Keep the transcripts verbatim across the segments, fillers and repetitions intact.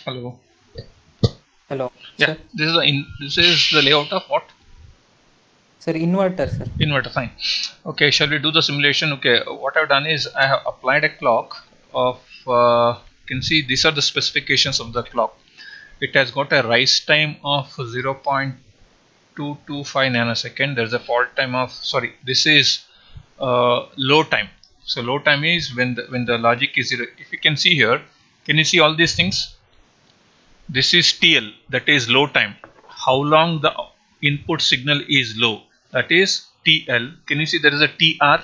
Hello. Hello, Yeah, sir. this is the in this is the layout of what? Sir, inverter, sir. Inverter. Fine. Okay, shall we do the simulation? Okay, what I've done is I have applied a clock of uh, you can see these are the specifications of the clock. It has got a rise time of zero point two two five nanosecond. There's a fault time of sorry. This is uh, low time. So low time is when the when the logic is zero. If you can see here, can you see all these things? This is T L, that is low time. How long the input signal is low, that is T L. Can you see there is a T R?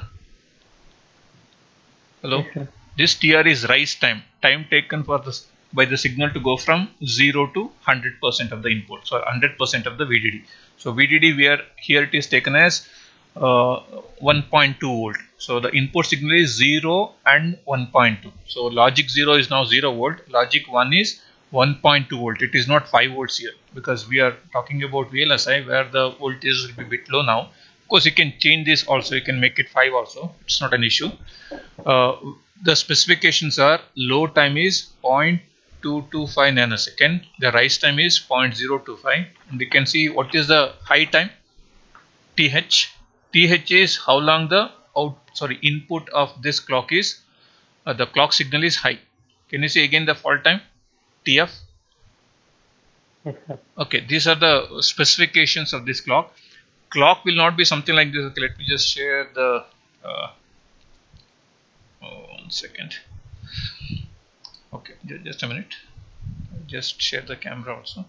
Hello. Yes, sir. This T R is rise time, time taken for this by the signal to go from zero to one hundred percent of the input, so one hundred percent of the V D D. So V D D, where here it is taken as uh, one point two volt. So the input signal is zero and one point two. So logic zero is now zero volt, logic one is one point two volt. It is not five volts here because we are talking about V L S I where the voltage will be a bit low now. Of course, you can change this also, you can make it five also, it's not an issue. Uh, the specifications are low time is zero point two two five nanosecond, the rise time is zero point zero two five, and you can see what is the high time, T H. T H is how long the out sorry input of this clock is, uh, the clock signal is high. Can you see again the fault time, T F? Yes, sir. Okay, these are the specifications of this clock. Clock will not be something like this. Okay, let me just share the uh, oh, one second. Okay, just a minute. Just share the camera also.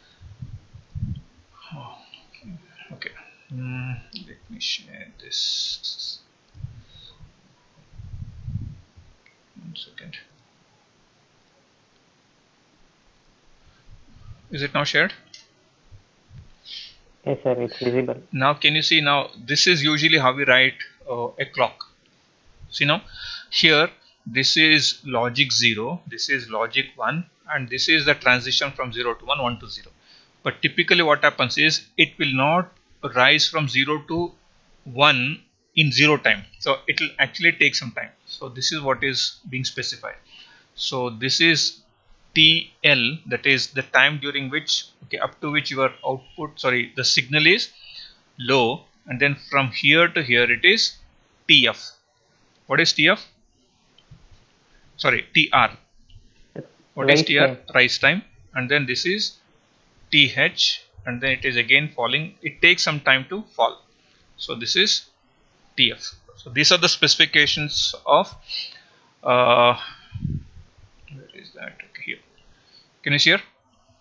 Oh, okay. Mm, let me share this. One second. Is it now shared? Yes, sir. It's visible. Now can you see? Now this is usually how we write uh, a clock. See now, here this is logic zero, this is logic one, and this is the transition from zero to one, one to zero. But typically what happens is it will not rise from zero to one in zero time. So it will actually take some time. So this is what is being specified. So this is T L, that is the time during which, okay, up to which your output, sorry, the signal is low, and then from here to here it is T F. What is T F? Sorry, T R. What is Rise T R? time. Rise time. And then this is T H, and then it is again falling. It takes some time to fall. So this is T F. So these are the specifications of uh, where is that? Okay, here. Can you see here?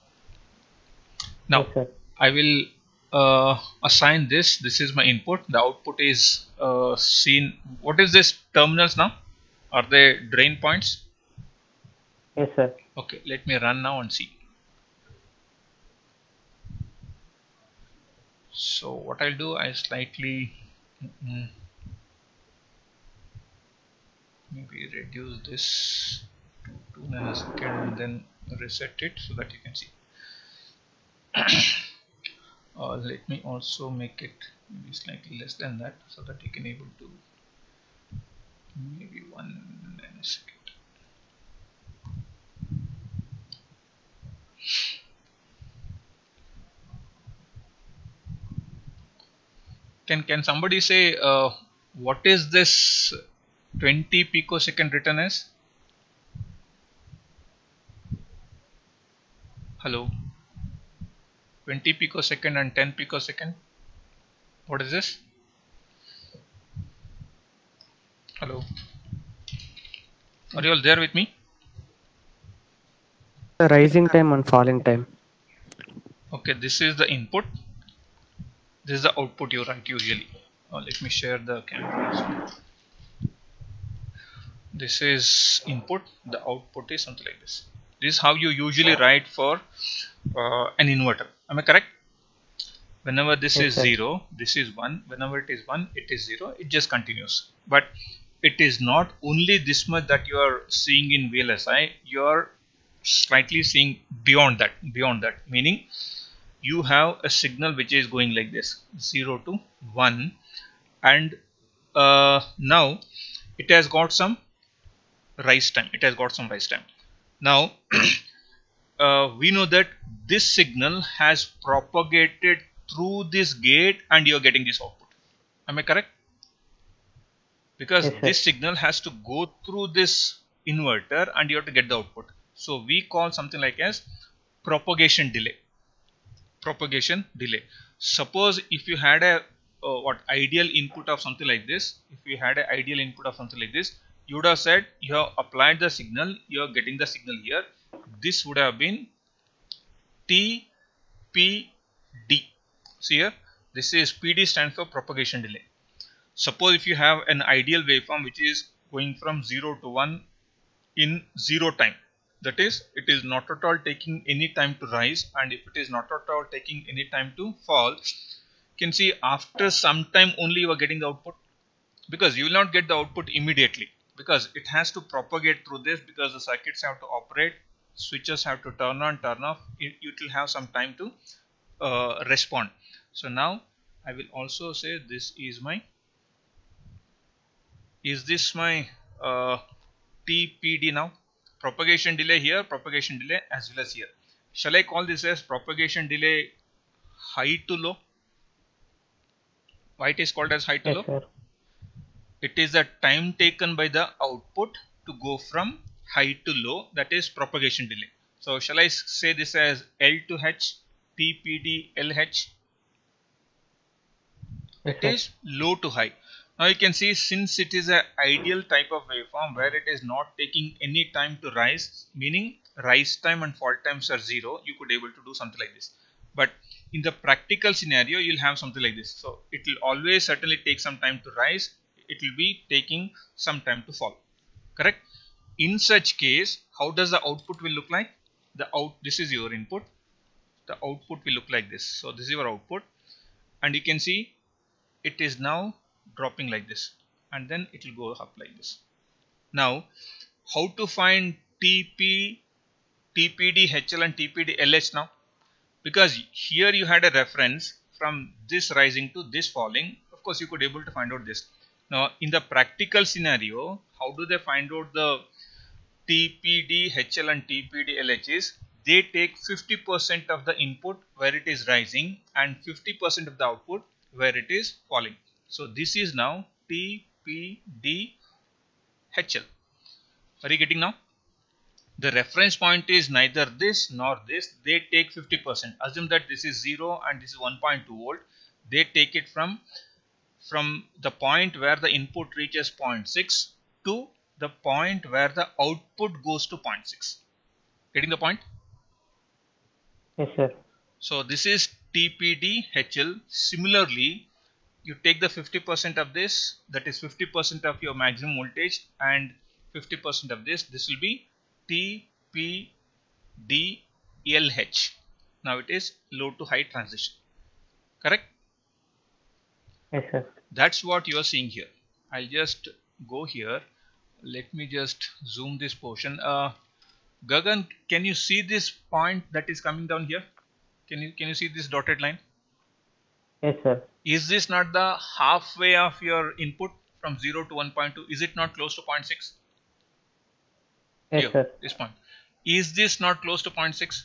Now Yes, sir. I will uh, assign this. This is my input. The output is uh, seen. What is this terminals now? Are they drain points? Yes, sir. Okay, let me run now and see. So what I'll do, I slightly mm, maybe reduce this to two nanosecond and then reset it so that you can see. uh, let me also make it maybe slightly less than that so that you can able to maybe one nanosecond. Can can somebody say uh, what is this twenty picosecond written as? Hello, twenty picosecond and ten picosecond. What is this? Hello, are you all there with me? The rising time and falling time. Okay, this is the input. This is the output you write usually. Uh, let me share the camera. This is input, the output is something like this. This is how you usually write for uh, an inverter. Am I correct? Whenever this Yes, is sir. zero, this is one. Whenever it is one, it is zero. It just continues. But it is not only this much that you are seeing in V L S I. You are slightly seeing beyond that. Beyond that, meaning you have a signal which is going like this, zero to one, and uh, now it has got some rise time. It has got some rise time. Now uh, we know that this signal has propagated through this gate and you are getting this output. Am I correct? Because Yes, sir. this signal has to go through this inverter and you have to get the output. So we call something like as propagation delay. Propagation delay. Suppose if you had a uh, what ideal input of something like this, if you had an ideal input of something like this, you would have said you have applied the signal, you are getting the signal here. This would have been T P D. See here, this is P D stands for propagation delay. Suppose if you have an ideal waveform which is going from zero to one in zero time, that is, it is not at all taking any time to rise, and if it is not at all taking any time to fall, you can see after some time only you are getting the output, because you will not get the output immediately, because it has to propagate through this, because the circuits have to operate, switches have to turn on, turn off, it, it will have some time to uh, respond. So now I will also say this is my is this my uh, T P D now, propagation delay here, propagation delay as well as here. Shall I call this as propagation delay high to low? Why it is called as high to Yes, low? sir. It is the time taken by the output to go from high to low, that is propagation delay. So shall I say this as L to H, T P D, L H? Yes, It sir. is low to high. Now you can see, since it is an ideal type of waveform where it is not taking any time to rise, meaning rise time and fall times are zero, you could able to do something like this. But in the practical scenario, you'll have something like this. So it will always certainly take some time to rise. It will be taking some time to fall. Correct? In such case, how does the output will look like? The out. This is your input. The output will look like this. So this is your output, and you can see it is now dropping like this, and then it will go up like this. Now, how to find T P, T P D, H L and T P D, L H now? Because here you had a reference from this rising to this falling. Of course, you could able to find out this. Now, in the practical scenario, how do they find out the T P D, H L and T P D, L H is? They take fifty percent of the input where it is rising and fifty percent of the output where it is falling. So this is now T P D H L. Are you getting now? The reference point is neither this nor this. They take fifty percent. Assume that this is zero and this is one point two volt. They take it from, from the point where the input reaches zero point six to the point where the output goes to zero point six. Getting the point? Yes, sir. So this is T P D H L. Similarly, you take the fifty percent of this, that is fifty percent of your maximum voltage, and fifty percent of this, this will be T P D L H. Now it is low to high transition. Correct? Yes, sir. That's what you are seeing here. I'll just go here. Let me just zoom this portion. Uh, Gagan, can you see this point that is coming down here? Can you can you see this dotted line? Yes, sir. Is this not the halfway of your input from zero to one point two? Is it not close to zero point six? Yes, Here, sir. this point. Is this not close to zero point six?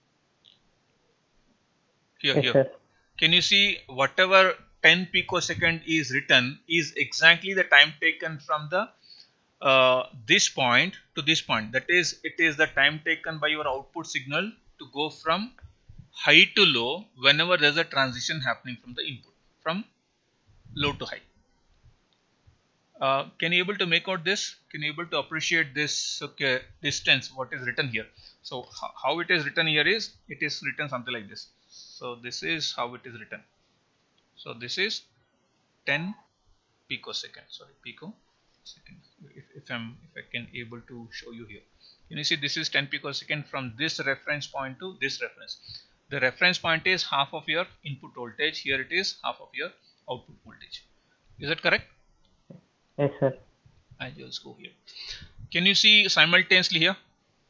Here, Yes, here. sir. Can you see whatever ten picosecond is written is exactly the time taken from the uh, this point to this point. That is, it is the time taken by your output signal to go from high to low whenever there is a transition happening from the input, from low to high. Uh, can you able to make out this? Can you able to appreciate this okay, distance, what is written here? So how it is written here is, it is written something like this. So this is how it is written. So this is ten picosecond, sorry, picosecond. If, if I'm if I can able to show you here, can you see this is ten picosecond from this reference point to this reference. The reference point is half of your input voltage. Here it is half of your output voltage. Is that correct? Yes, sir. I'll just go here. Can you see simultaneously here?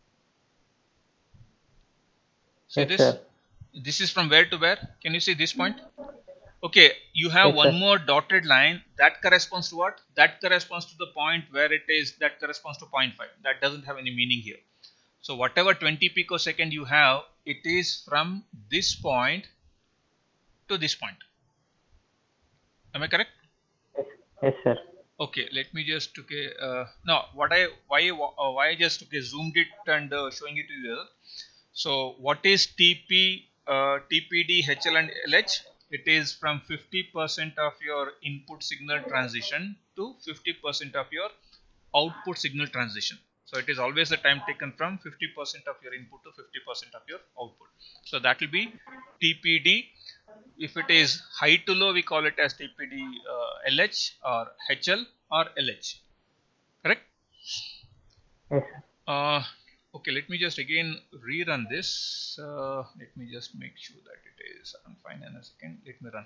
See Yes, this? sir. This is from where to where? Can you see this point? Okay, you have Yes, one sir. more dotted line. That corresponds to what? That corresponds to the point where it is, that corresponds to zero point five. That doesn't have any meaning here. So whatever twenty picosecond you have, it is from this point to this point. Am I correct? Yes, yes sir. Okay, let me just okay. Uh, no, what I why uh, why I just okay zoomed it and uh, showing it to you here. So what is T P, uh, T P D, H L and L H? It is from fifty percent of your input signal transition to fifty percent of your output signal transition. So it is always the time taken from fifty percent of your input to fifty percent of your output. So that will be T P D. If it is high to low, we call it as T P D uh, L H or H L or L H. Correct? Yes sir. Uh, okay, let me just again rerun this. Uh, let me just make sure that it is. I'm fine in a second. Let me run.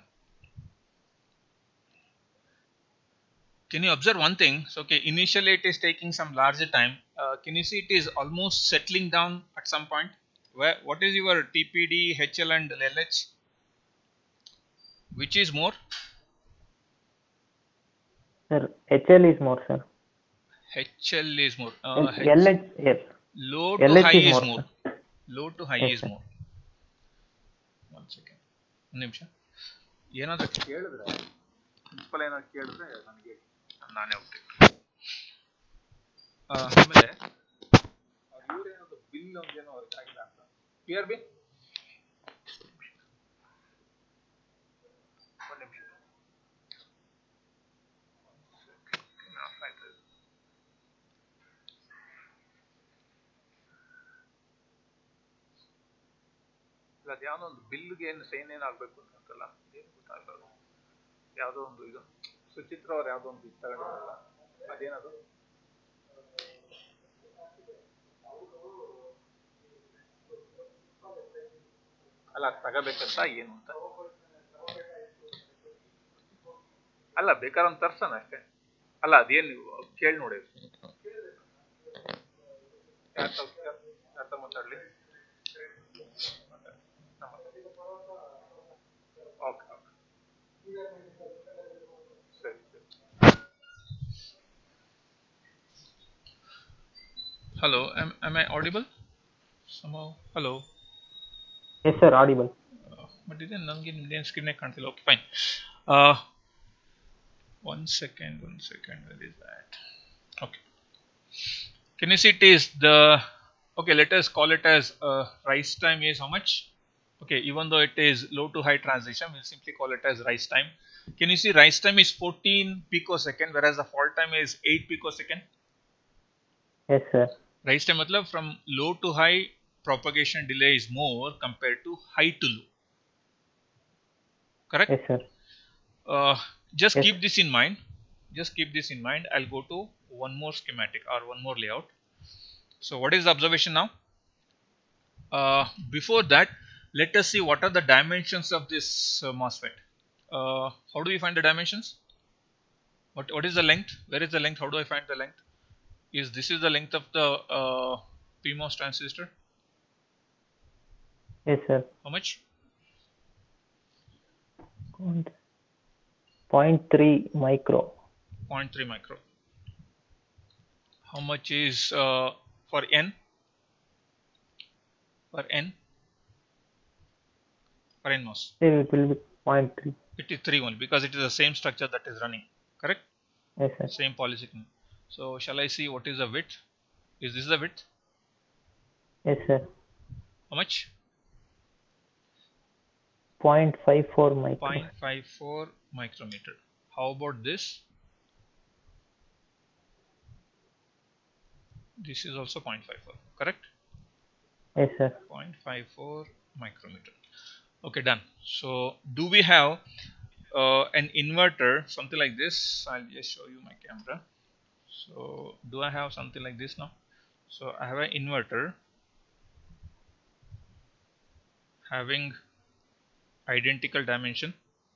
Can you observe one thing? So, okay, initially it is taking some larger time. Uh, can you see it is almost settling down at some point? Where what is your T P D, H L and L H? Which is more? Sir, H L is more, sir. H L is more. Uh, L- LH, yes. low to L H high is is more, more. sir. Low to high Yes, is sir. more. One second. ಒಂದು ನಿಮಿಷ ಏನಾದರೂ ಕೇಳಿದ್ರೆ principal ಏನಾದ್ರು ಕೇಳಿದ್ರೆ ನನಗೆ ನಾನೇ ಹೋಗ್ತೀನಿ. ಆಮೇಲೆ ಇವ್ರೇನಾದ್ರು ಬಿಲ್ ಒಂದೇನೋ ಅವ್ರಿಗೆ ಆಗಿಲ್ಲ ಅಂತ ಪಿ ಆರ್ ಬಿ ಒಂದು ನಿಮಿಷ ಇಲ್ಲ ಅದು ಯಾವುದೋ ಒಂದು ಬಿಲ್ಗೆ ಏನು ಸೈನ್ ಏನಾಗಬೇಕು ಅಂತಲ್ಲ ಏನು ಗೊತ್ತಾಗಲ್ಲ. ಯಾವುದೋ ಒಂದು ಇದು ಸುಚಿತ್ರ ಅವ್ರು ಯಾವುದೋ ಒಂದು ಇದು ತಗೊಂಡಿರಲ್ಲ ಅದೇನದು ಅಲ್ಲ ತಗೋಬೇಕಂತ ಏನು ಅಂತ ಅಲ್ಲ ಬೇಕಾದ್ರೆ ಒಂದು ತರ್ಸೋಣ ಅಷ್ಟೇ. ಅಲ್ಲ ಅದೇನು ನೀವು ಕೇಳಿ ನೋಡಿ ಯಾರ ಮಾತಾಡಲಿ. ಓಕೆ ಓಕೆ ಸರಿ ಸರಿ. Hello, am, am I audible? Somehow, hello. Yes, sir, audible. Uh, but then nange nimde screen e ಕಾಣ್ತಿಲ್ಲ. Okay, fine. Uh, one second, one second. Where is that? Okay. Can you see it is the okay? Let us call it as uh, rise time is how much? Okay, even though it is low to high transition, we'll simply call it as rise time. Can you see rise time is fourteen picosecond, whereas the fall time is eight picosecond? Yes, sir. Rise time matlab from low to high propagation delay is more compared to high to low. Correct? Yes, sir. Uh, just Yes. keep this in mind. Just keep this in mind. I'll go to one more schematic or one more layout. So what is the observation now? Uh, before that, let us see what are the dimensions of this uh, MOSFET. Uh, how do we find the dimensions? What what is the length? Where is the length? How do I find the length? Is this is the length of the uh, P MOS transistor? Yes, sir. How much? zero point three micro. zero point three micro. How much is uh, for N? For N? For N MOS? Still it will be zero point three. It is three only because it is the same structure that is running. Correct? Yes, sir. Same polysignal. So shall I see what is the width? Is this the width? Yes, sir. How much? zero point five four micro. zero point five four micrometer. How about this? This is also zero point five four. Correct? Yes, sir. zero point five four micrometer. Okay, done. So do we have uh, an inverter, something like this? I'll just show you my camera. So do I have something like this now? So I have an inverter having identical dimension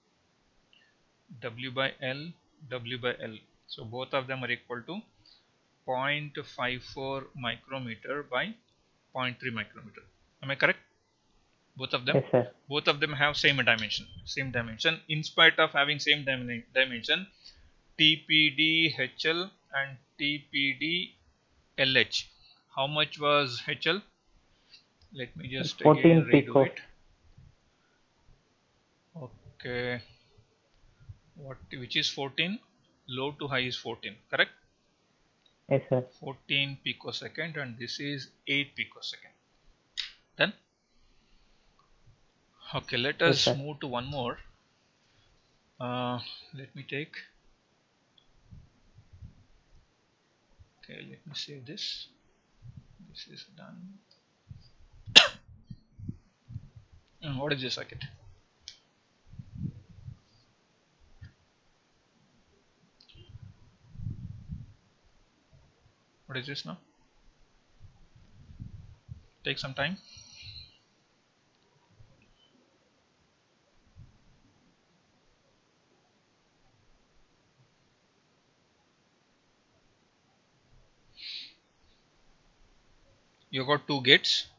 W by L, W by L. So both of them are equal to zero point five four micrometer by zero point three micrometer. Am I correct? Both of them? Yes, sir. Both of them have same dimension. Same dimension. In spite of having same dim dimension, T P D H L and T P D L H. how much was H L? Let me just fourteen again redo picos. it. Okay, what which is fourteen? Low to high is fourteen, correct? Yes, sir. fourteen picosecond, and this is eight picosecond. Done. Okay, let Yes, us sir. move to one more. Uh, let me take. Okay, let me save this. This is done. Uh, what is this circuit? What is this now? Take some time. You got two gates,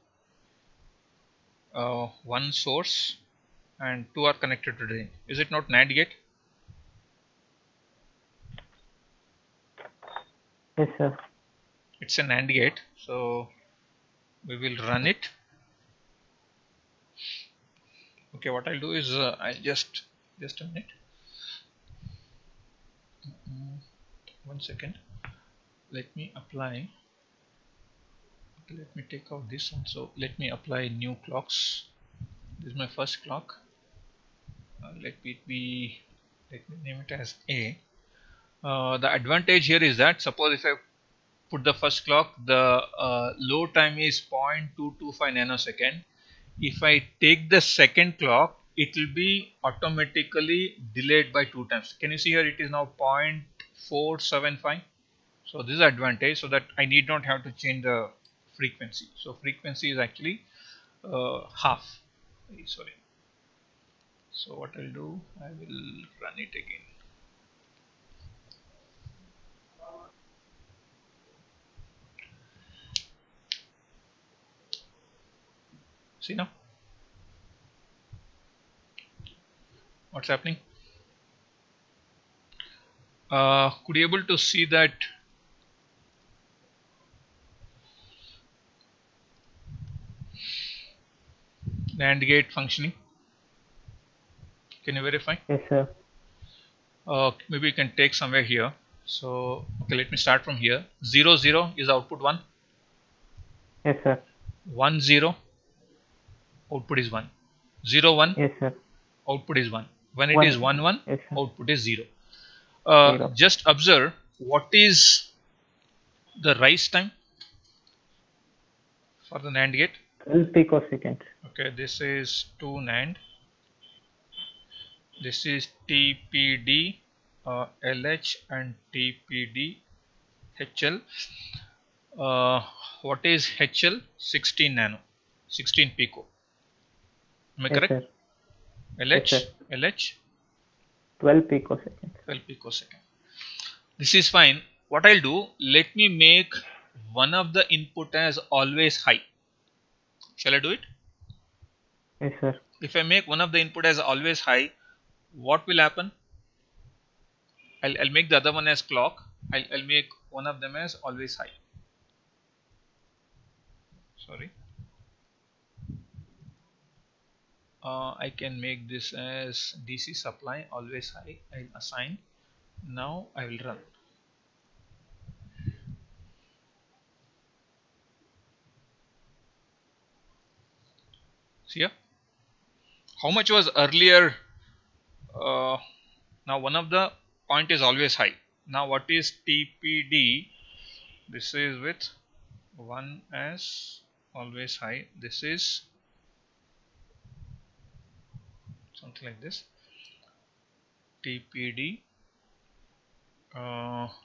uh, one source, and two are connected to drain. Is it not NAND gate? Yes, sir. It's a NAND gate, so we will run it. Okay, what I'll do is uh, I'll just just a minute. Mm, one second. Let me apply. Okay, let me take out this one. So let me apply new clocks. This is my first clock. Uh, let it be. Let me name it as A. Uh, the advantage here is that suppose if I put the first clock, the uh, load time is zero point two two five nanosecond. If I take the second clock, it will be automatically delayed by two times. Can you see here? It is now zero point four seven five. So this is advantage, so that I need not have to change the frequency. So frequency is actually uh, half. Sorry. So what I'll do, I will run it again. See now? What's happening? Uh, could you able to see that NAND gate functioning? Can you verify? Yes, sir. Uh, maybe you can take somewhere here. So okay, let me start from here. zero zero is output one. Yes, sir. one zero, output is one. zero one, Yes, sir. output is one. When it One. is one one, Yes, sir. output is zero. Uh, Zero. just observe what is the rise time for the NAND gate. twelve picoseconds. Okay, this is two NAND. This is T P D, uh, L H, and T P D H L. Uh, what is H L? sixteen nano, sixteen pico. Am I Yes, correct? sir. L H, Yes, sir. L H, twelve picoseconds. twelve picosecond. This is fine. What I'll do, let me make one of the input as always high. Shall I do it? Yes, sir. If I make one of the input as always high, what will happen? I'll, I'll make the other one as clock. I'll, I'll make one of them as always high. Sorry. Uh, I can make this as D C supply always high. I'll assign. Now I will run. See here? How much was earlier? Uh, now one of the point is always high. Now what is T P D? This is with one as always high. This is something like this. T P D uh,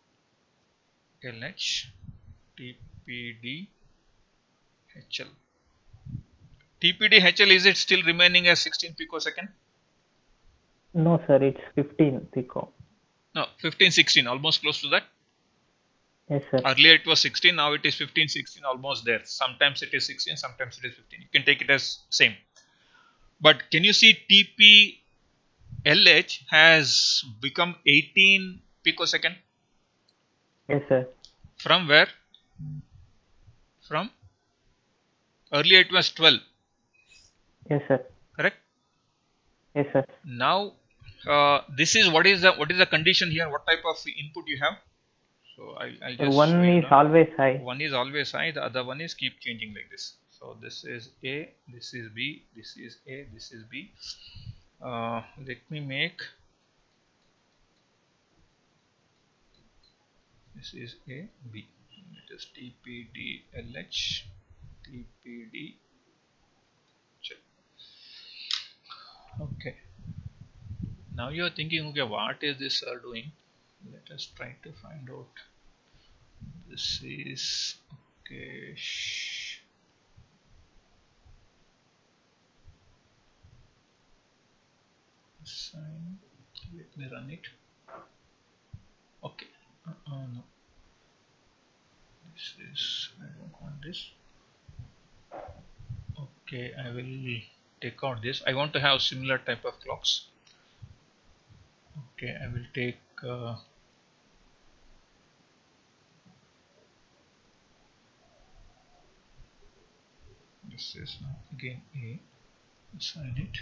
L H T P D H L. T P D H L, is it still remaining as sixteen picosecond? No, sir. It's fifteen pico. No, fifteen sixteen, almost close to that. Yes, sir. Earlier it was sixteen, now it is fifteen sixteen, almost there. Sometimes it is sixteen, sometimes it is fifteen. You can take it as same. But can you see T P L H has become eighteen picosecond? Yes, sir. From where? from earlier it was twelve. Yes, sir. Correct? Yes, sir. Now uh, this is what is the what is the condition here? What type of input you have? So I I'll just One show you is now. always high. One is always high. The other one is keep changing like this. So this is A. This is B. This is A. This is B. Uh, let me make. This is A, B. It is T P D L H, T P D. Okay. Now you are thinking, okay, what is this sir doing? Let us try to find out. This is okay. Sign. Let me run it. Okay. Uh, uh, no. This is. I don't want this. Okay, I will take out this. I want to have similar type of clocks. Okay, I will take uh, this is now again A, assign it.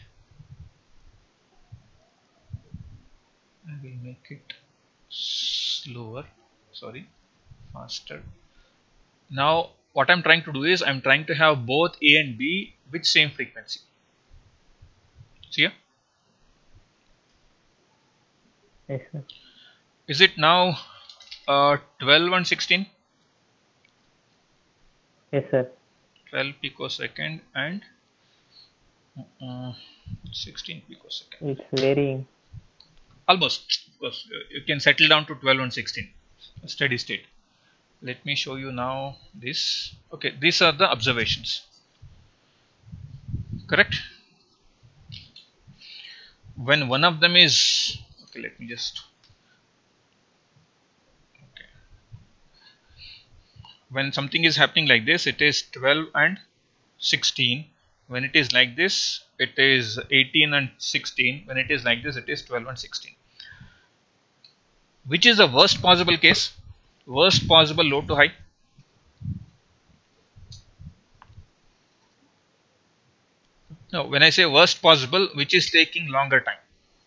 I will make it slower, sorry, faster. Now what I'm trying to do is I'm trying to have both A and B with same frequency. See here? Yes, sir. Is it now uh, twelve and sixteen? Yes, sir. twelve picosecond and uh, sixteen picosecond. It's varying. Almost, of course, you can settle down to twelve and sixteen, steady state. Let me show you now this. Okay, these are the observations. Correct? When one of them is, okay, let me just, okay. When something is happening like this, it is twelve and sixteen. When it is like this, it is eighteen and sixteen. When it is like this, it is twelve and sixteen. Which is the worst possible case? Worst possible low to high? No, when I say worst possible, which is taking longer time?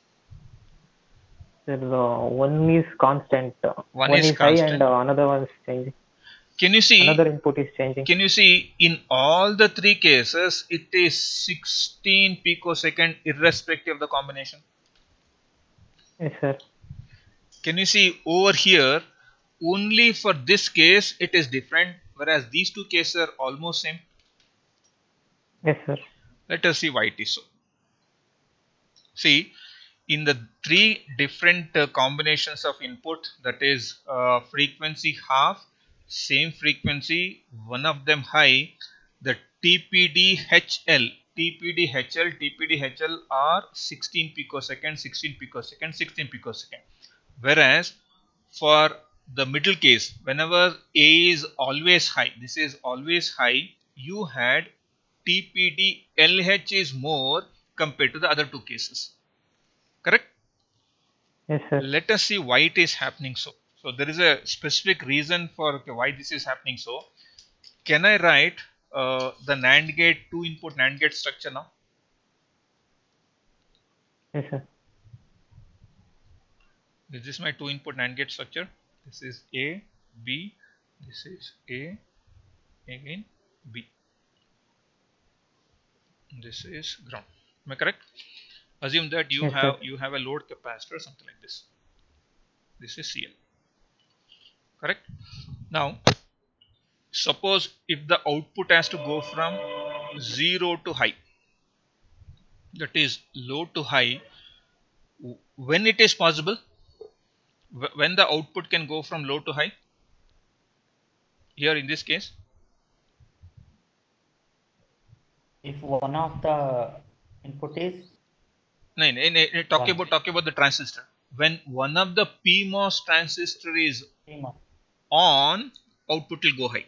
Sir, uh, one is constant. uh, One One is is high constant. and uh, another one is changing. Can you see? Another input is changing. Can you see in all the three cases, it is sixteen picosecond irrespective of the combination? Yes, sir. Can you see over here, only for this case it is different, whereas these two cases are almost same? Yes, sir. Let us see why it is so. See, in the three different uh, combinations of input, that is uh, frequency half, same frequency, one of them high, the T P D H L, T P D H L, T P D H L are sixteen picosecond, sixteen picosecond, sixteen picosecond. Whereas for the middle case, whenever A is always high, this is always high, you had T P D L H is more compared to the other two cases. Correct? Yes, sir. Let us see why it is happening so. So there is a specific reason for okay, why this is happening so. Can I write uh, the NAND gate, two input NAND gate structure now? Yes, sir. This is my two input NAND gate structure. This is A, B, this is A, again B. This is ground. Am I correct? Assume that you Yes, have sir. you have a load capacitor, something like this. This is C L. Correct? Now, suppose if the output has to go from zero to high, that is low to high, when it is possible, when the output can go from low to high, here in this case, if one of the input is no, no, no, talk one. about talk about the transistor. When one of the P MOS transistor is CMOS. on, output will go high.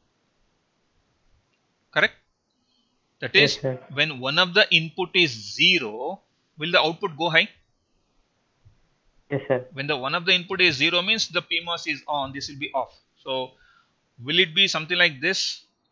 Correct? That is, Yes, sir. when one of the input is zero, will the output go high? Yes, sir. When the one of the input is zero means the P MOS is on, this will be off. So will it be something like this?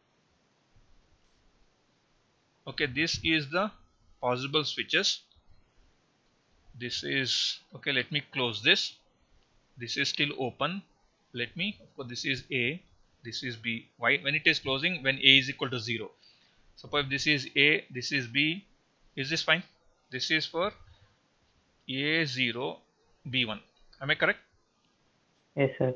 Okay, this is the possible switches. This is okay. Let me close this. This is still open. Let me. So this is A. This is B. Why? When it is closing, when A is equal to zero. Suppose this is A. This is B. Is this fine? This is for A zero, B one. Am I correct? Yes, sir.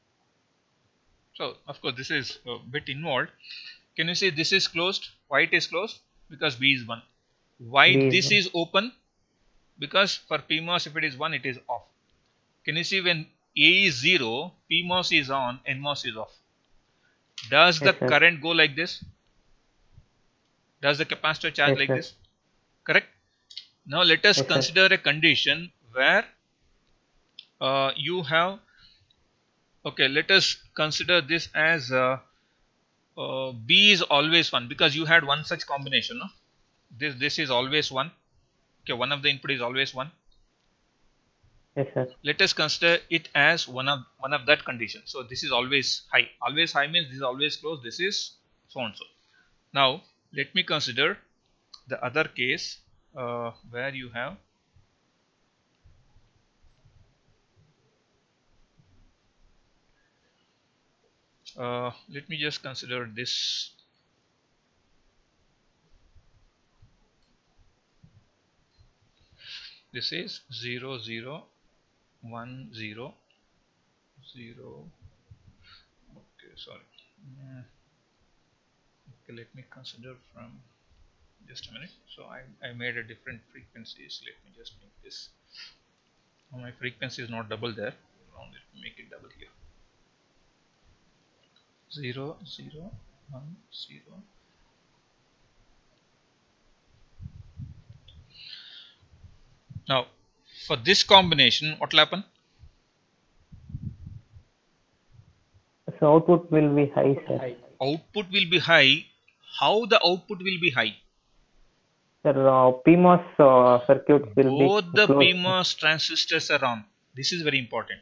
So of course this is a bit involved. Can you see this is closed? Why it is closed? Because B is one. Why B is this one. is open? Because for P MOS, if it is one, it is off. Can you see when A is zero, P MOS is on, N MOS is off. Does Yes, the sir. current go like this? Does the capacitor charge Yes, like sir. this? Correct. Now let us Yes, sir. consider a condition where uh, you have, okay, let us consider this as uh, uh, B is always one, because you had one such combination. No? This this is always one. Okay, one of the input is always one. Yes, sir. Let us consider it as one of one of that condition. So this is always high. Always high means this is always closed. This is so and so. Now let me consider the other case uh, where you have uh, let me just consider this. This is zero zero one zero zero. Okay, sorry. Mm, okay, let me consider from just a minute. So I, I made a different frequencies. Let me just make this. Oh, my frequency is not double there. Now let me make it double here. Zero zero one zero. Now for this combination, what will happen? So output will be high, sir. High. Output will be high. How the output will be high? Sir, uh, P MOS uh, circuit will Both be the closed. P MOS transistors are on. This is very important.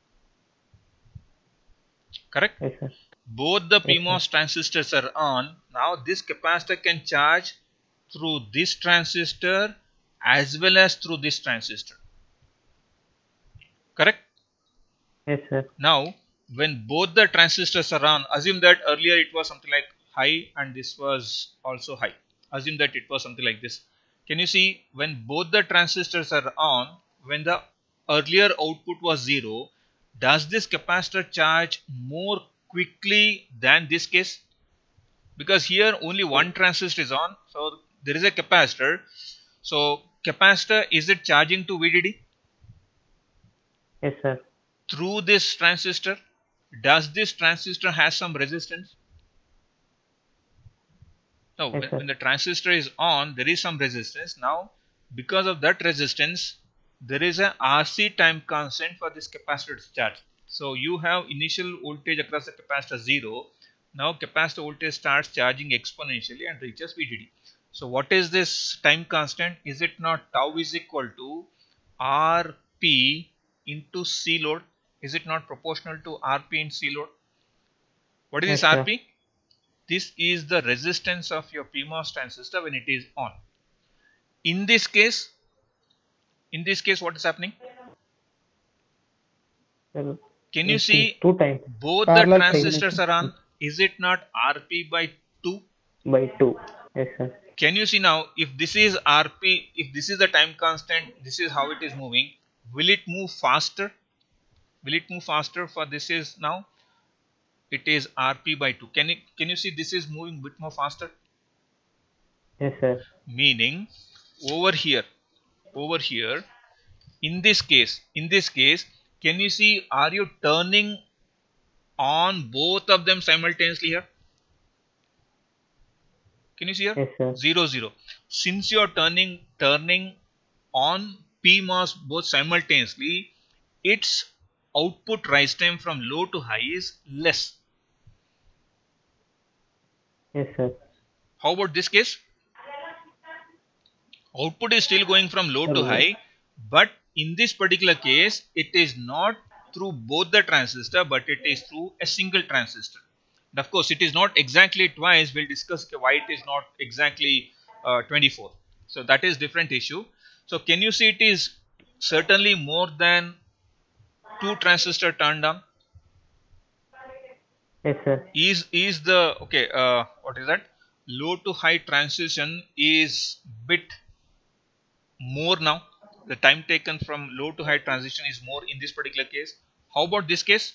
Correct? Yes, sir. Both the Yes, P MOS transistors are on. Now this capacitor can charge through this transistor as well as through this transistor. Correct? Yes, sir. Now when both the transistors are on, assume that earlier it was something like high and this was also high. Assume that it was something like this. Can you see when both the transistors are on, when the earlier output was zero, does this capacitor charge more quickly than this case? Because here only one transistor is on, so there is a capacitor. So capacitor, is it charging to V D D Yes, sir. through this transistor? Does this transistor has some resistance? No, Yes, when, sir. when the transistor is on, there is some resistance. Now because of that resistance, there is a R C time constant for this capacitor to charge. So you have initial voltage across the capacitor zero. Now capacitor voltage starts charging exponentially and reaches V D D. So what is this time constant? Is it not tau is equal to R P into C load? Is it not proportional to R P in C load? What is Yes, this R sir. P? This is the resistance of your P MOS transistor when it is on. In this case, in this case, what is happening? Sir, Can you it is see two times both the Parallel transistors combination. are on? Is it not R P by two? by two. Yes, sir. Can you see now, if this is R P, if this is the time constant, this is how it is moving, will it move faster? Will it move faster? For this is now, it is R P by two. Can you, can you see this is moving a bit more faster? Yes, sir. Meaning over here, over here, in this case, in this case, can you see, are you turning on both of them simultaneously here? Can you see here? Yes, sir. zero zero. Since you are turning turning on P MOS both simultaneously, its output rise time from low to high is less. Yes, sir. How about this case? Output is still going from low to Hello. high, but in this particular case, it is not through both the transistor, but it is through a single transistor. And of course, it is not exactly twice. We'll discuss why it is not exactly uh, twenty-four. So that is different issue. So can you see it is certainly more than two transistor turned on? Yes, sir. Is is the okay? Uh, what is that? Low to high transition is bit more now. The time taken from low to high transition is more in this particular case. How about this case?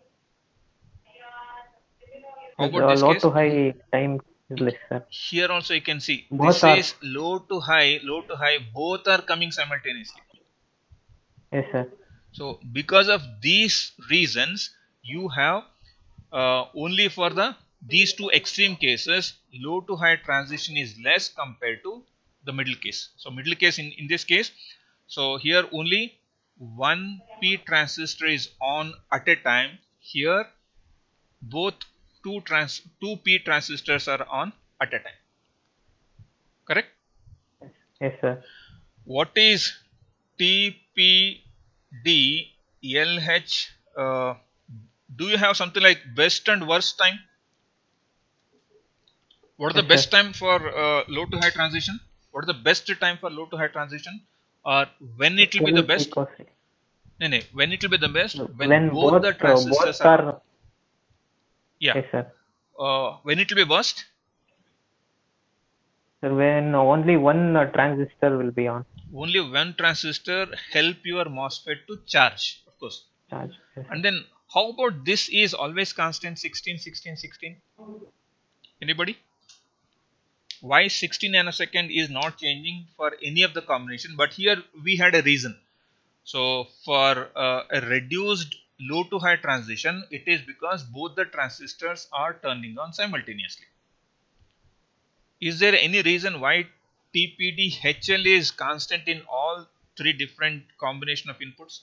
How Yes, about uh, this low case? to high time is less, sir. Here also you can see Both this are. is low to high, low to high, both are coming simultaneously. Yes, sir. So because of these reasons, you have uh, only for the these two extreme cases, low to high transition is less compared to the middle case. So middle case in, in this case, so here only one P transistor is on at a time. Here both two trans two P transistors are on at a time. Correct? Yes, sir. What is T P D L H? Uh, do you have something like best and worst time? What is the Yes, best sir. time for uh, low to high transition? What is the best time for low to high transition? Or when it will be the twelve best? picos. No, no. When it will be the best? When When both both the uh, transistors both are on. are. Yeah. Yes, sir. Uh, when it will be worst? Sir, when only one uh, transistor will be on Only one transistor help your MOSFET to charge, of course. charge. Yes, sir. And then how about this is always constant sixteen, sixteen, sixteen? Anybody? Why sixty nanosecond is not changing for any of the combination, but here we had a reason. So for uh, a reduced low to high transition, it is because both the transistors are turning on simultaneously. Is there any reason why T P D H L is constant in all three different combination of inputs?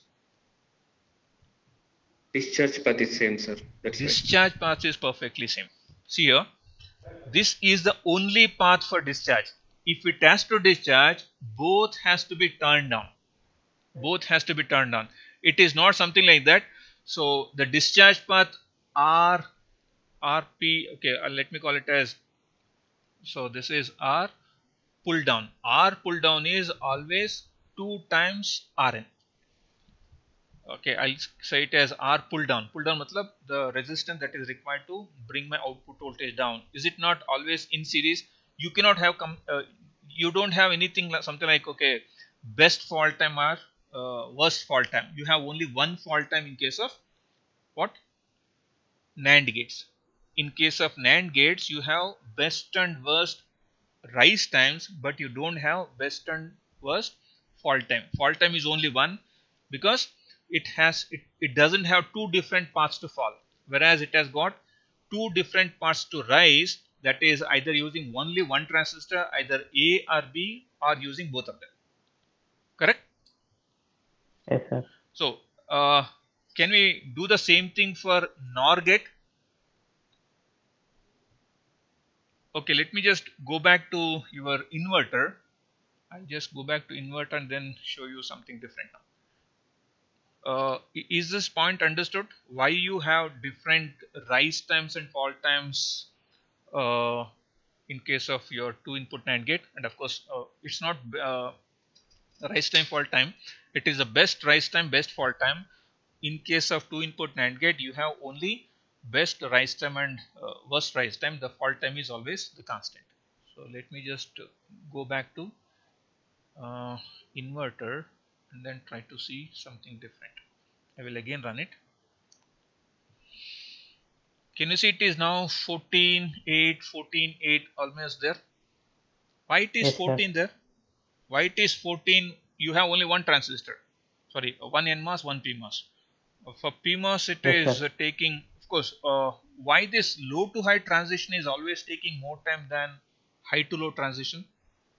Discharge path is same, sir. That's right. Discharge path is perfectly same. See here, this is the only path for discharge. If it has to discharge, both has to be turned down. Both has to be turned on. It is not something like that. So the discharge path R, R P, okay, uh, let me call it as, so this is R pull down. R pull down is always two times R N. Okay, I'll say it as R pull down. Pull down matlab the resistance that is required to bring my output voltage down. Is it not always in series? You cannot have, com uh, you don't have anything like something like, okay, best fault time or uh, worst fault time. You have only one fault time in case of what? NAND gates. In case of NAND gates, you have best and worst rise times, but you don't have best and worst fault time. Fault time is only one because it has it, it doesn't have two different paths to fall, whereas it has got two different paths to rise, that is either using only one transistor, either A or B, or using both of them. Correct? Yes, sir. So uh, can we do the same thing for NOR gate? Okay, let me just go back to your inverter. I'll just go back to inverter and then show you something different now. Uh, is this point understood? Why you have different rise times and fall times uh, in case of your two input NAND gate? And of course, uh, it's not uh, rise time, fall time. It is the best rise time, best fall time. In case of two input NAND gate, you have only best rise time and uh, worst rise time. The fall time is always the constant. So let me just go back to uh, inverter and then try to see something different. I will again run it. Can you see it is now fourteen, eight, fourteen, eight almost there? Why it is Yes, fourteen sir. there? Why it is fourteen? You have only one transistor. Sorry, one N MOS, one P MOS. For P MOS it Yes, is sir. uh, taking, of course, uh, why this low to high transition is always taking more time than high to low transition?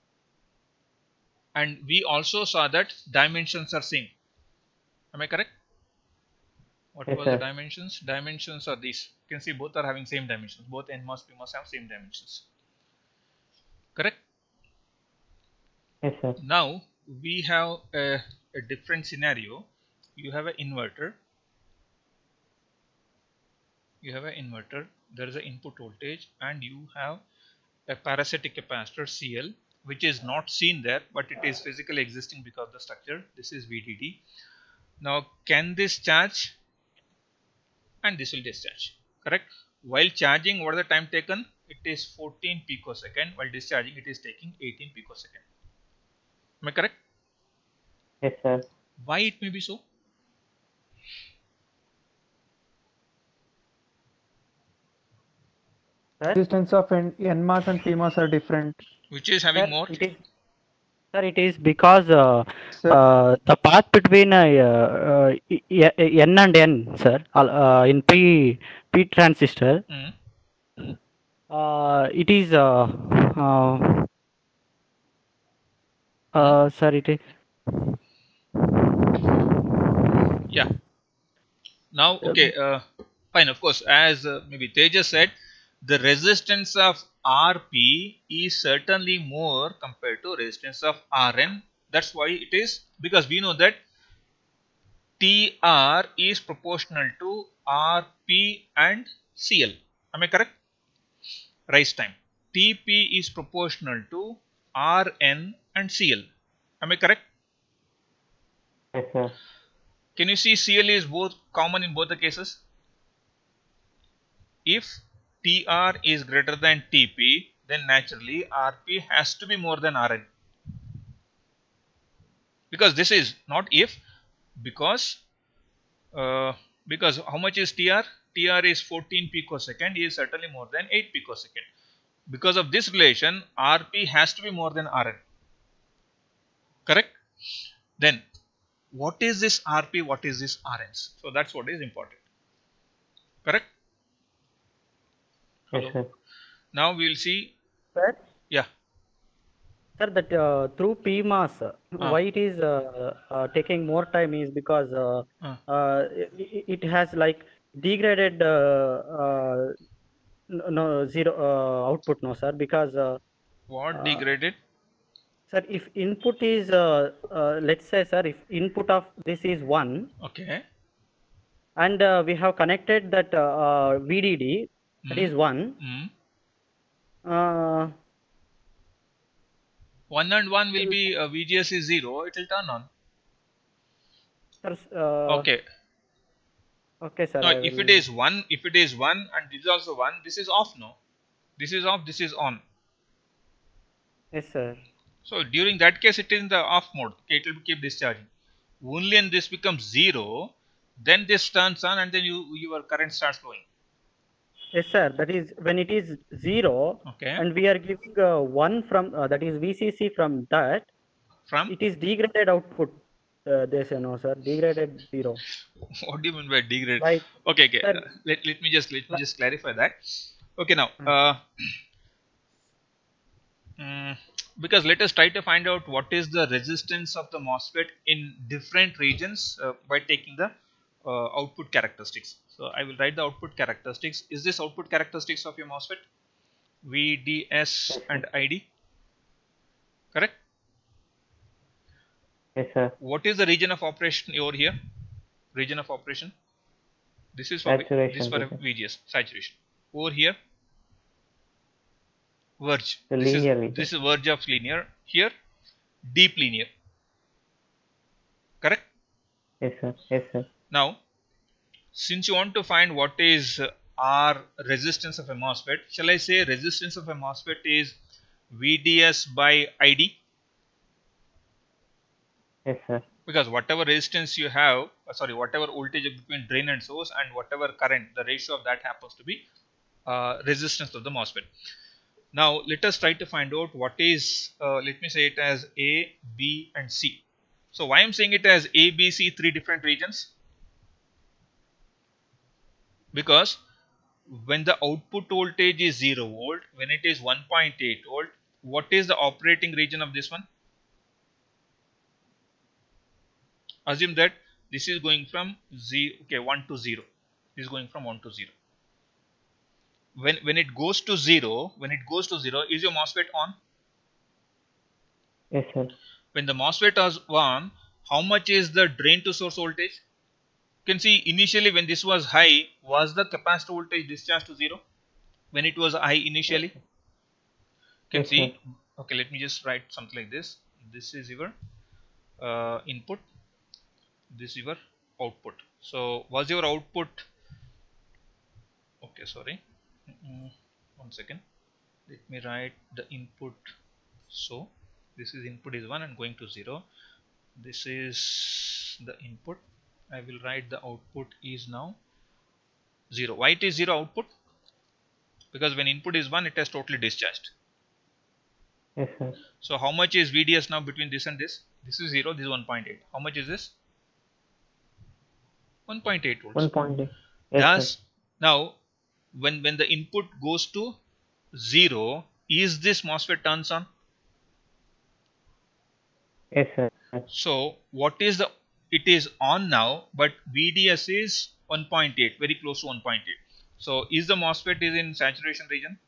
And we also saw that dimensions are same. Am I correct? What Yes, was the sir. dimensions? Dimensions are these. You can see both are having same dimensions. Both N MOS, P MOS have same dimensions. Correct? Yes, sir. Now we have a, a different scenario. You have an inverter. You have an inverter. There is an input voltage, and you have a parasitic capacitor C L which is not seen there, but it is physically existing because of the structure. This is V D D. Now, can this charge? And this will discharge, correct? While charging, what is the time taken? It is fourteen picosecond. While discharging, it is taking eighteen picosecond. Am I correct? Yes, sir. Why it may be so? Sir, Resistance of N, N mass and P mass are different. Which is having sir, more? it is sir, it is because uh, Sir, uh, the path between uh, uh, e- e- N and N, sir, uh, in P P transistor, Mm. uh, it is uh, uh, uh, sir, it is Yeah. Now, okay, uh, fine. Of course, as uh, maybe Tejas said, the resistance of R P is certainly more compared to resistance of R N. That's why it is, because we know that T R is proportional to R P and C L. Am I correct? Rise time. T P is proportional to R N and C L. Am I correct? Yes, sir. Can you see C L is both common in both the cases? If T R is greater than T P, then naturally R P has to be more than R N. Because this is not if, because uh, because how much is T R? T R is fourteen picosecond, is certainly more than eight picosecond. Because of this relation, R P has to be more than R N. Correct? Then, what is this R P? What is this R Ns? So that's what is important. Correct? Yes, Hello. sir. Now we will see. sir, Yeah. sir, that uh, through P mass, uh, Ah. why it is uh, uh, taking more time is because uh, Ah. uh, it, it has like degraded uh, uh, no no, zero uh, output, no sir, because uh, What uh, degraded? sir, if input is uh, uh, let's say, sir, if input of this is one, Okay. and uh, we have connected that uh, uh, V D D, that Mm. is one. Mm. Uh, one and one will be uh, V G S is zero. It will turn on. sir, uh, Okay. okay, sir. Now, I if will- it is one, if it is one, and this is also one, this is off. No, this is off. This is on. Yes, sir. So during that case, it is in the off mode. Okay, it will keep discharging. Only when this becomes zero, then this turns on, and then you your current starts flowing. Yes, sir. That is when it is zero, Okay. and we are giving uh, one from uh, that is V C C from that. From It is degraded output. Uh, they say no, sir. Degraded zero. what do you mean by degrade? Like Okay, okay. sir, Uh, let, let me just let me just clarify that. Okay, now Hmm. uh, mm, because let us try to find out what is the resistance of the MOSFET in different regions uh, by taking the uh, output characteristics. So I will write the output characteristics. Is this output characteristics of your MOSFET? V D S and I D. Correct? Yes, sir. What is the region of operation over here? Region of operation. This is for Saturation this is for region. V G S, saturation. Over here, verge. The This is linear region. this is verge of linear. Here, deep linear. Correct? Yes, sir. Yes, sir. Now, since you want to find what is uh, R resistance of a MOSFET, shall I say resistance of a MOSFET is V D S by I D? Yes, sir. Because whatever resistance you have, uh, sorry, whatever voltage between drain and source, and whatever current, the ratio of that happens to be uh, resistance of the MOSFET. Now, let us try to find out what is, uh, let me say it as A, B and C. So, why I am saying it as A, B, C, three different regions? Because when the output voltage is zero volt, when it is one point eight volt, what is the operating region of this one? Assume that this is going from zero, okay, one to zero. This is going from one to zero. When when it goes to zero, when it goes to zero, is your MOSFET on? Yes, sir. When the MOSFET is on, how much is the drain to source voltage? You can see initially when this was high, was the capacitor voltage discharged to zero? When it was high initially, you can Yes, see sir. okay, let me just write something like this. This is your uh, input, this is your output. So was your output, okay, sorry, mm, one second, let me write the input. So this is input is one and going to zero. This is the input. I will write the output is now zero. Why it is zero output? Because when input is one, it has totally discharged. Yes, sir. So how much is V D S now between this and this? This is zero, this is one point eight. How much is this? one point eight volts. one point eight. Yes, Thus, sir. now when, when the input goes to zero, is this MOSFET turns on? Yes, sir. So what is the, it is on now, but V D S is one point eight, very close to one point eight. So is the MOSFET is in saturation region?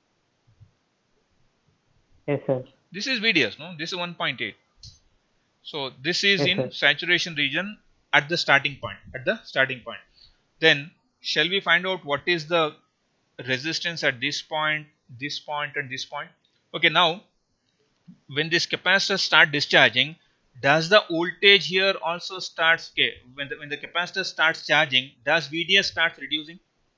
Yes, sir. This is V D S, no? This is one point eight. So this is Yes, in sir. saturation region at the starting point. At the starting point. Then shall we find out what is the resistance at this point, this point, and this point? Okay, now when this capacitor start discharging, does the voltage here also starts? Okay, when the when the capacitor starts charging, does V D S start reducing?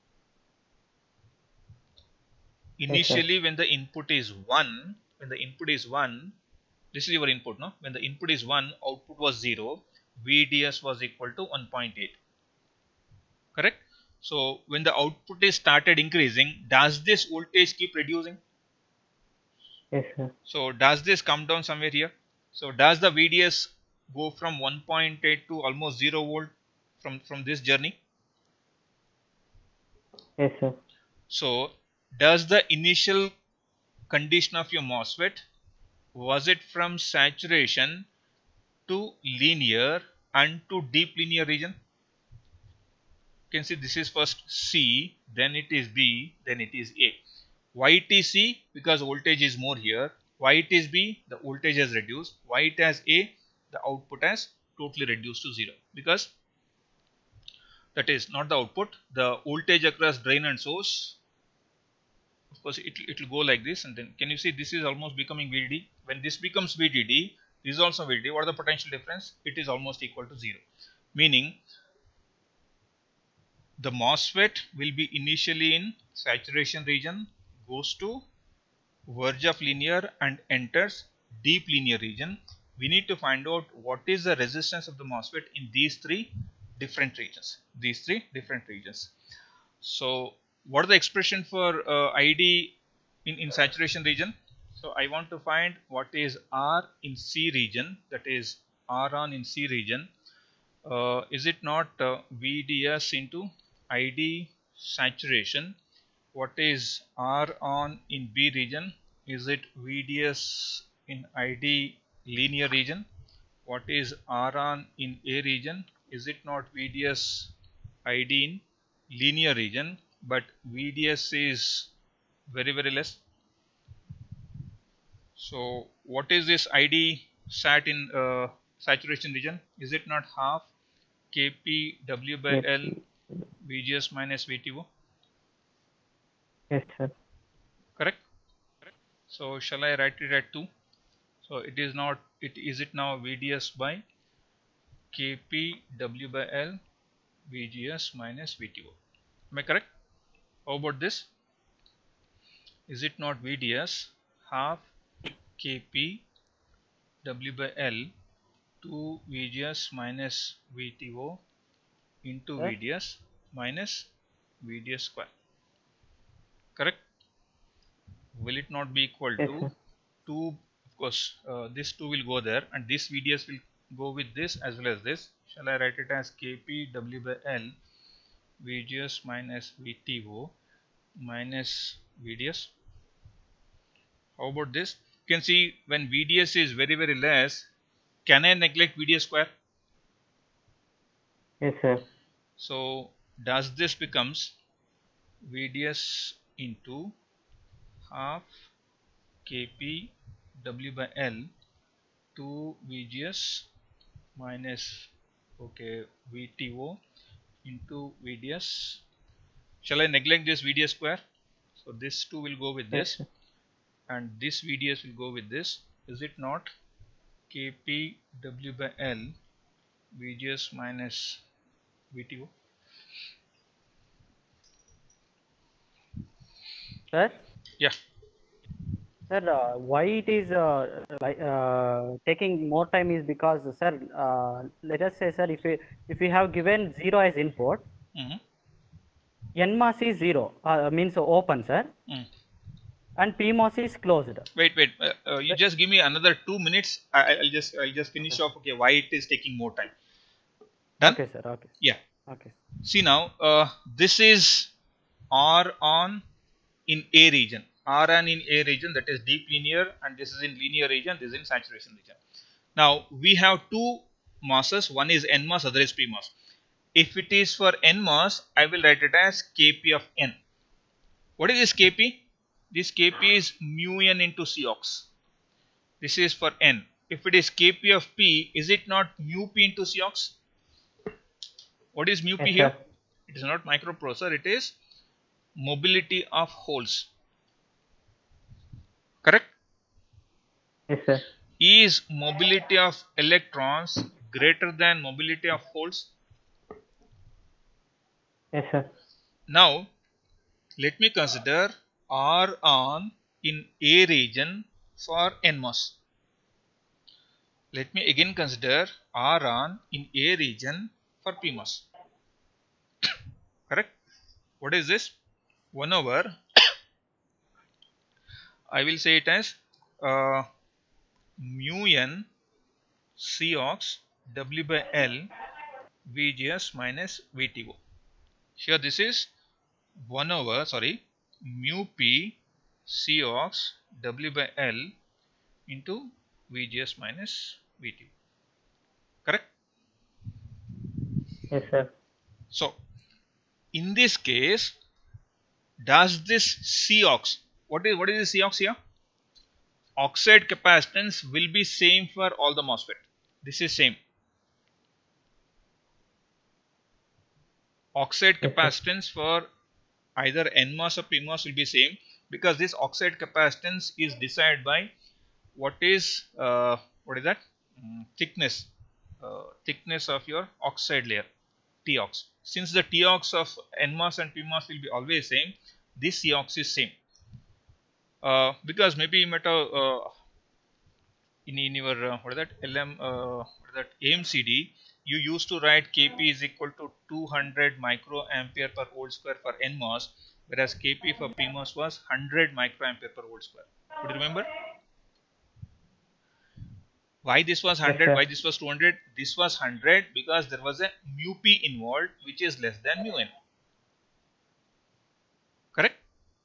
Initially, when the input is one, when the input is one, this is your input, no? When the input is one, output was zero, V D S was equal to one point eight. Correct? So when the output is started increasing, does this voltage keep reducing? Yes, sir. So does this come down somewhere here? So does the V D S go from one point eight to almost zero volt from, from this journey? Yes, sir. So does the initial condition of your MOSFET, was it from saturation to linear and to deep linear region? You can see this is first C, then it is B, then it is A. Why it is C? Because voltage is more here. Why it is B? The voltage has reduced. Why it has A? The output has totally reduced to zero. Because that is not the output, the voltage across drain and source. Of course, it it will go like this, and then can you see this is almost becoming V D D? When this becomes V D D, this is also V D D. What is the potential difference? It is almost equal to zero. Meaning, the MOSFET will be initially in saturation region, goes to verge of linear and enters deep linear region. We need to find out what is the resistance of the MOSFET in these three different regions. These three different regions. So what is the expression for uh, I D in, in saturation region? So I want to find what is R in C region, that is R on in C region. Uh, is it not uh, V D S into I D saturation? What is R on in B region? Is it V D S in I D linear region? What is R on in A region? Is it not V D S I D in linear region, but V D S is very very less? So what is this I D sat in uh, saturation region? Is it not half K P W by Yes, L V G S minus V T O? yes, sir. Correct? So shall I write it at two? So it is not, it is it now V D S by K P W by L V G S minus V T O. Am I correct? How about this? Is it not V D S half K P W by L two V G S minus V T O into Yes. V D S minus V D S square? Correct? Will it not be equal Yes, to sir. two? Of course, uh, this two will go there, and this V D S will go with this as well as this. Shall I write it as K P W by L V G S minus V T O minus V D S? How about this? You can see when V D S is very very less, can I neglect V D S square? Yes, sir. So does this becomes V D S into half K P W by L two V G S minus, okay, V T O into V D S. Shall I neglect this V D S square? So this two will go with Yes, this. sir. and this V D S will go with this. Is it not? K P W by L V G S minus V T O. Sir, Yeah. sir, uh, why it is uh, like uh, taking more time is because, sir, uh, let us say, sir, if we if we have given zero as input, Mm-hmm. N M O S is zero, uh, means open, sir, Mm. and P M O S is closed. Wait, wait. Uh, uh, you just give me another two minutes. I, I'll just I'll just finish off. Okay, why it is taking more time? Done? Okay, sir. Okay. Yeah. Okay. See now, uh, this is R on in A region. R on in A region, that is deep linear, and this is in linear region. This is in saturation region. Now we have two masses. One is N M O S, other is P M O S. If it is for N M O S, I will write it as K P of N. What is this K P? This K P is mu N into C ox. This is for N. If it is K P of P, is it not mu P into C ox? What is mu P Yes, here? sir. It is not microprocessor, it is mobility of holes. Correct? Yes, sir. Is mobility of electrons greater than mobility of holes? Yes, sir. Now, let me consider R on in A region for N M O S. Let me again consider R on in A region for P M O S. Correct? What is this? one over, I will say it as uh, mu N C ox W by L V G S minus V T O. Here this is one over, sorry, mu P C ox W by L into V G S minus V T O. Correct? Yes, sir. So, in this case, does this C ox, what is what is the C ox here? Oxide capacitance will be same for all the MOSFET. This is same. Oxide Yes, sir. capacitance for either N M O S or P M O S will be same, because this oxide capacitance is decided by what is uh, what is that mm, thickness uh, thickness of your oxide layer, T ox. Since the T ox of N M O S and P M O S will be always same, this C ox is same. Uh, because maybe you might have uh, in, in your uh, what is that L M uh, what is that A M C D, you used to write K P is equal to two hundred microampere per volt square for N M O S, whereas K P for P M O S was one hundred microampere per volt square. Could you remember? Why this was one hundred? Yes, Why this was two hundred? This was one hundred because there was a mu P involved, which is less than mu N. Correct?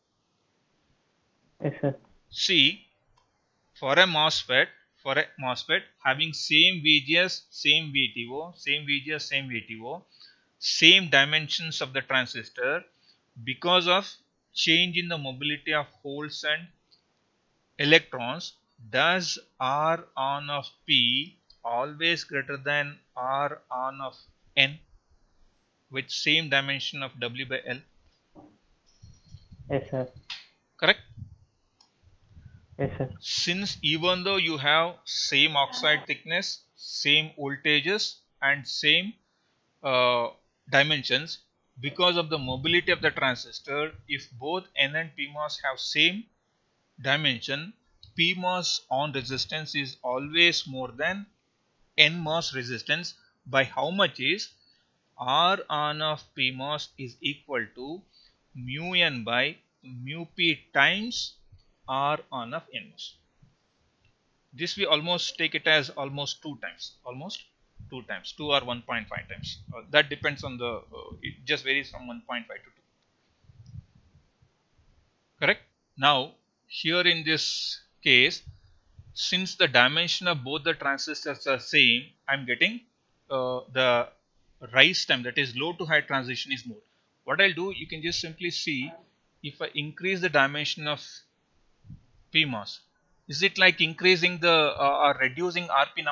Yes, sir. See, for a MOSFET, for a MOSFET having same V G S, same V T O, same V G S, same V T O, same dimensions of the transistor, because of change in the mobility of holes and electrons, does R on of P always greater than R on of N with same dimension of W by L? Yes, sir. Correct? Yes, sir. Since even though you have same oxide thickness, same voltages and same uh, dimensions, because of the mobility of the transistor, if both N and P M O S have same dimension, P M O S on resistance is always more than N M O S resistance. By how much is R on of P M O S is equal to mu N by mu P times R on of N M O S. This we almost take it as almost two times, almost two times, two or one point five times. Uh, that depends on the, uh, it just varies from one point five to two. Correct? Now, here in this case, since the dimension of both the transistors are same, I am getting uh, the rise time, that is low to high transition, is more. What I'll do, you can just simply see, if I increase the dimension of P M O S, is it like increasing the uh, or reducing R P now?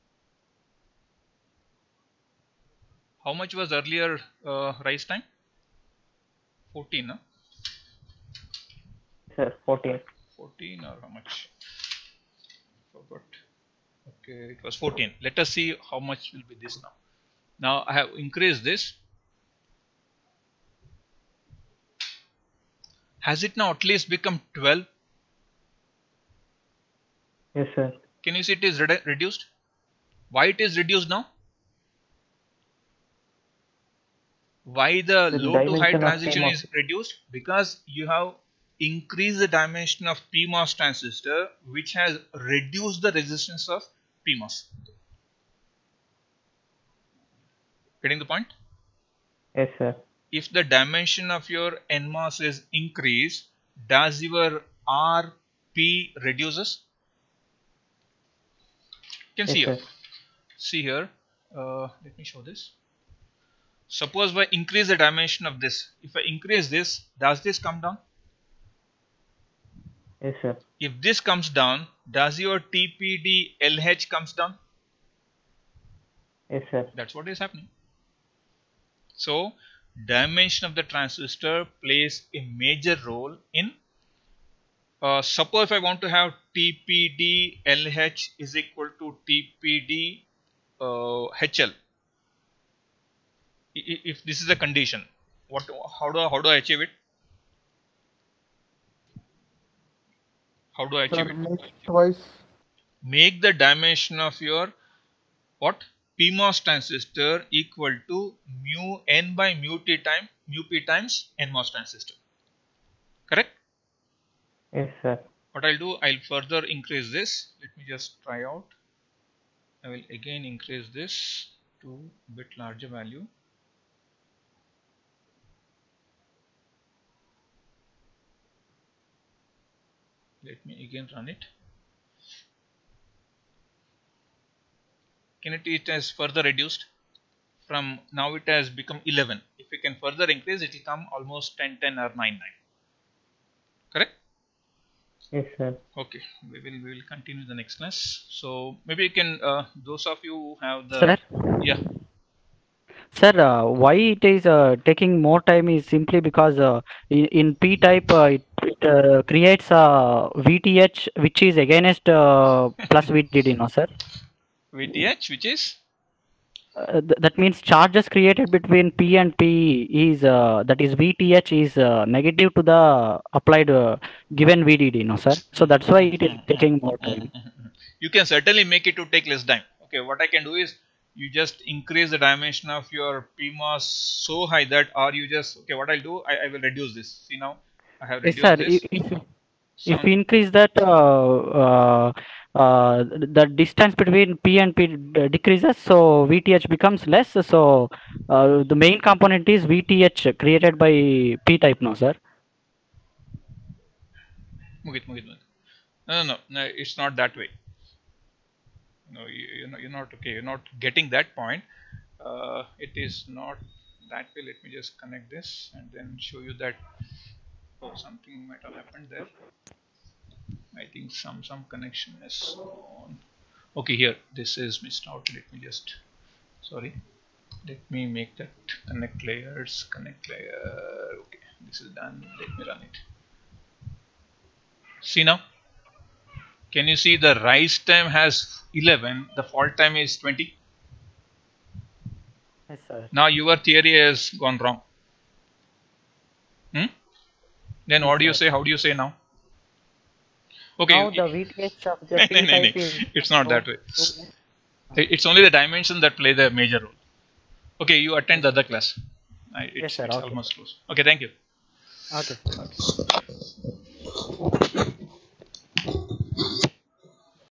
How much was earlier uh, rise time? fourteen, no? Sir, fourteen. fourteen or how much? Forgot. Okay, it was fourteen. Let us see how much will be this now. Now I have increased this. Has it now at least become twelve? Yes, sir. Can you see it is redu reduced? Why it is reduced now? Why the, The low to high dimension of transition P MOS. is reduced? Because you have increased the dimension of P MOS transistor, which has reduced the resistance of P MOS. Getting the point? Yes, sir. If the dimension of your N MOS is increased, does your R P reduces? You can Yes, see here. sir. See here. Uh, let me show this. Suppose I increase the dimension of this. If I increase this, does this come down? Yes, sir. If this comes down, does your T P D L H comes down? Yes, sir. That's what is happening. So, dimension of the transistor plays a major role in. Uh, suppose if I want to have T P D L H is equal to T P D uh, H L. If this is a condition, what how do I, how do I achieve it? How do I achieve Sir, it? make twice. Make the dimension of your what P MOS transistor equal to mu n by mu t time mu p times N MOS transistor. Correct? Yes, sir. What I'll do, I'll further increase this. Let me just try out. I will again increase this to a bit larger value. Let me again run it. Can it, it has further reduced from now it has become eleven. If we can further increase, it will come almost ten, ten or nine, nine. Correct? Yes, sir. Okay, we will we will continue the next class. So maybe you can uh, those of you who have the Sir, yeah sir, uh, why it is uh, taking more time is simply because uh, in, in P type uh, it, it uh, creates a V T H which is against uh, plus V D D, no, sir? V T H, which is Uh, th that means charges created between P and P is uh, that is V T H is uh, negative to the applied uh, given V D D, no, sir? So that's why it is taking more time. you can certainly make it to take less time. Okay, what I can do is you just increase the dimension of your P MOS so high that, or you just okay. What I'll do, I, I will reduce this. See now, I have Yes, reduced sir. this. If, if, So if we increase that, uh, uh, uh, the distance between P and P d- decreases, so V T H becomes less. So uh, the main component is V T H created by P type, no, sir? Mugit, Mugit, Mugit. No, no, no, no, it's not that way. No, you, you're, not, you're not okay. You're not getting that point. Uh, it is not that way. Let me just connect this and then show you that. Oh, something might have happened there. I think some some connection is on. Okay, here this is missed out. Let me just sorry. Let me make that connect layers. Connect layer. Okay, this is done. Let me run it. See now. Can you see the rise time has eleven, the fall time is twenty? Yes, sir. Now your theory has gone wrong. Hmm? Then Yes, what do you sir. say? How do you say now? Okay. Now the V T H of the No, P no, type no, is it's not that way. so- It's only the dimension that play the major role. Okay, you attend the other class. I- It's, Yes, sir. it's Okay. almost close. Okay, thank you. Okay, sir.